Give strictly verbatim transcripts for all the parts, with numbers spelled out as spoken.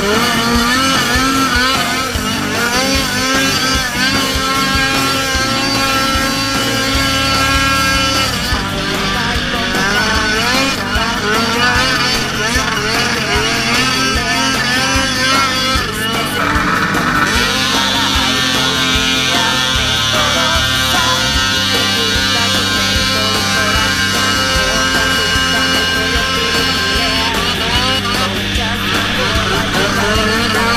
Thank you.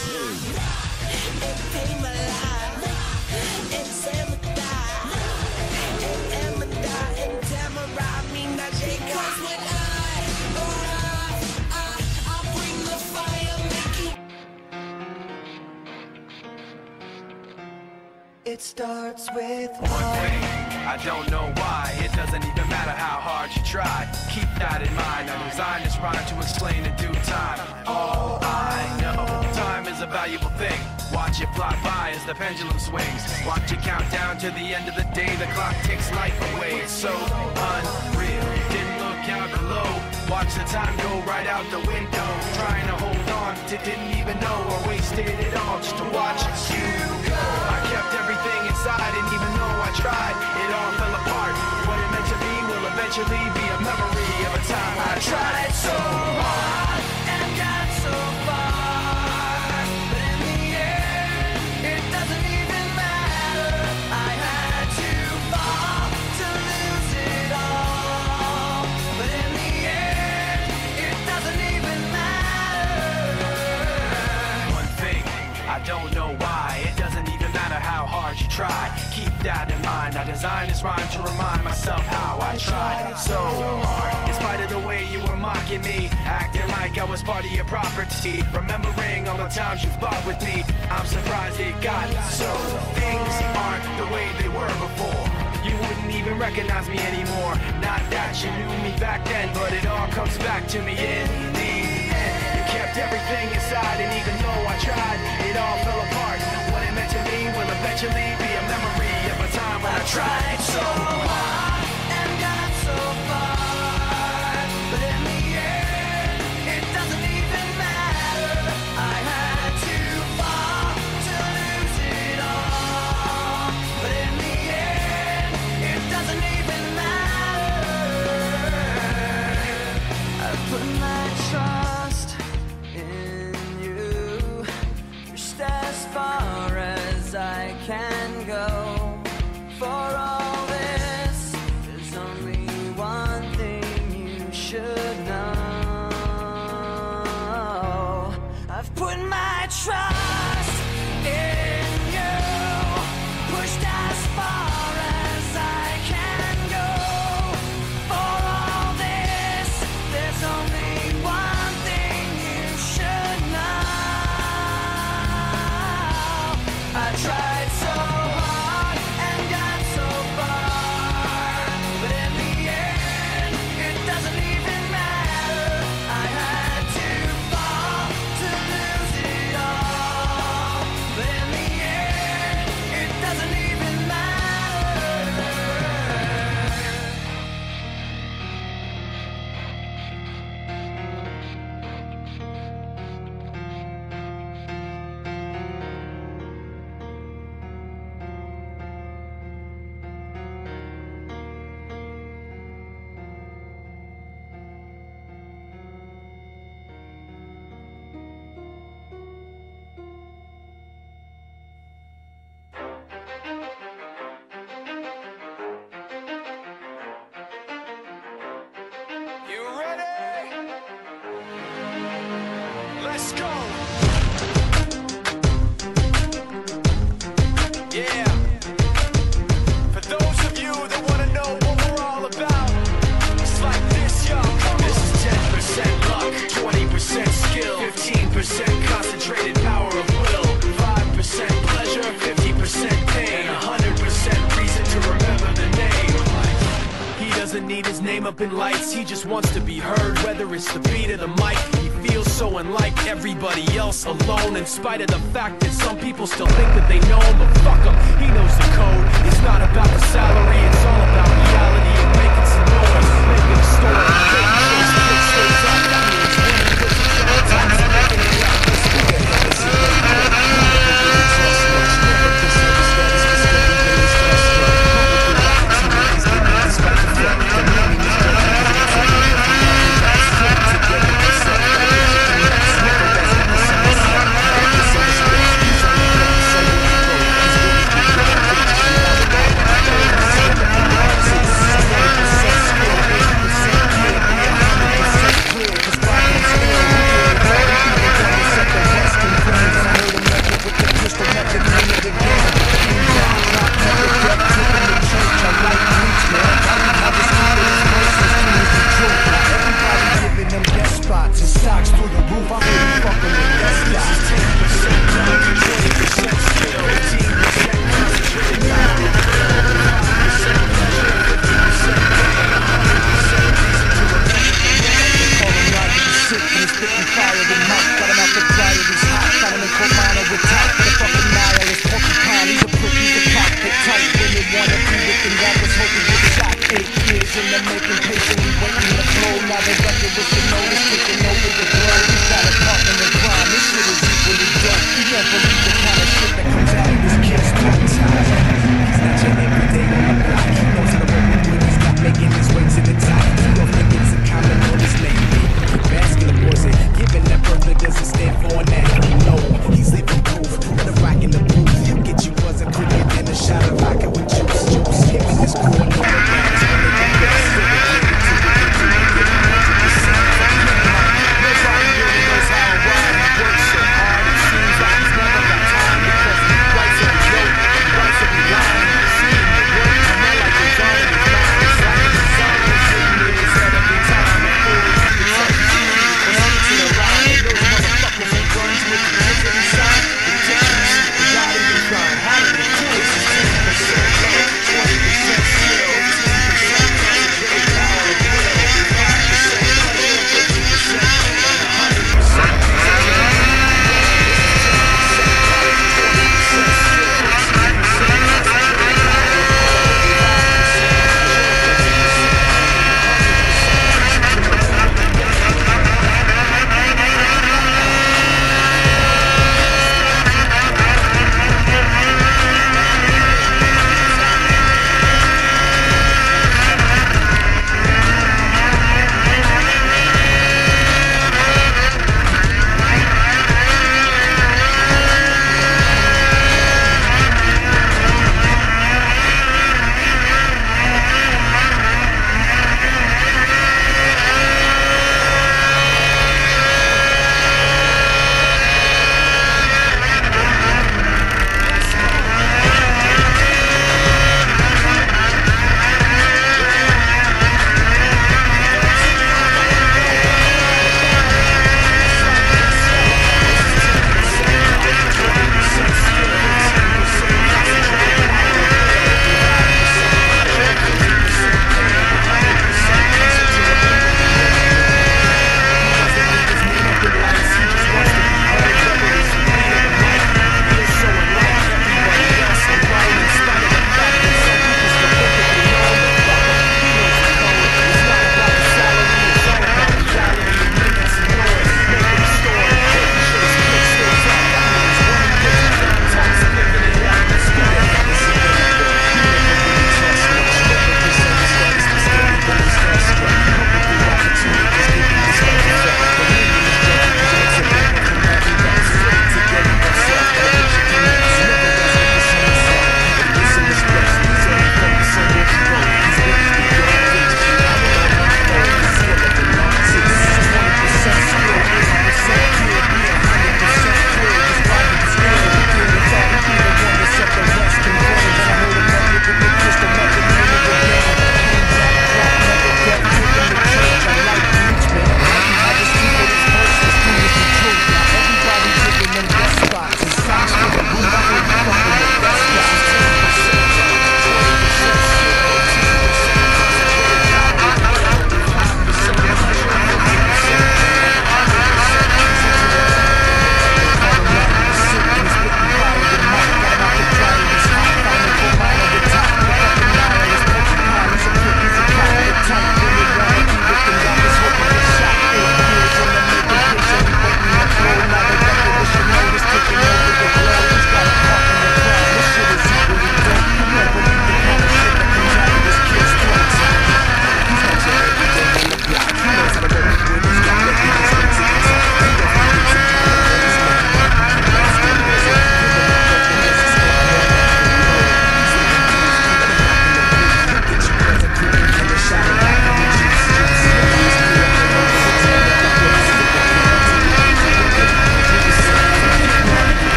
It came alive. It's Emma and Emma and Tamara mean that they cause when I, oh, I, I bring the fire, make it. It starts with one thing. I don't know why. It doesn't even matter how hard you try. Keep that in mind. I designed this rhyme to explain in due time. All I know, time is a valuable thing. Watch it fly by as the pendulum swings. Watch it count down to the end of the day. The clock takes life away. It's so unreal. Didn't look out below. Watch the time go right out the window. Trying to hold on to didn't even know or wasted it all just to watch you go. I kept everything inside, and even though I tried, it all fell apart. What it meant to be will eventually be a memory of a time I tried so hard and got so far. But in the end, it doesn't even matter. I had to fall to lose it all. But in the end, it doesn't even matter. One thing, I don't know why. It doesn't even matter how hard you try. Keep that in mind. I designed this rhyme to remind myself how I tried so hard. In spite of the way you were mocking me, acting like I was part of your property, remembering all the times you fought with me, I'm surprised it got so. Things aren't the way they were before. You wouldn't even recognize me anymore. Not that you knew me back then, but it all comes back to me in the end. You kept everything inside, and even though I tried, it all fell apart. What it meant to me will eventually be a memory of a time when I tried so hard and got so far. But in the end, it doesn't even matter. I had to fall to lose it all. But in the end, it doesn't even matter. I put my trust in you, just as far as I can go. For all this, there's only one thing you should know. I've put my trust in you, pushed as far as I can go. For all this, there's only one thing you should know. I tried so hard and got so far, but in the end, it doesn't even matter. I had to fall to lose it all, but in the end, it doesn't even matter. You ready? Let's go. Yeah. For those of you that want to know what we're all about, it's like this, yo. This is ten percent luck, twenty percent skill, fifteen percent concentrated power of will, five percent pleasure, fifty percent pain, one hundred percent reason to remember the name. He doesn't need his name up in lights, he just wants to be heard, whether it's the beat or the mic. He feels so unlike everybody else, alone, in spite of the fact that some people still think that they know him, but fuck him, he knows the code. It's not about the salary, it's all about reality and making some noise, making a story, taking things straight, straight up. That means when he puts it on the top, he's making it out. Let's get it, let's get it, the making, patiently waiting to flow. Now the record was to notice.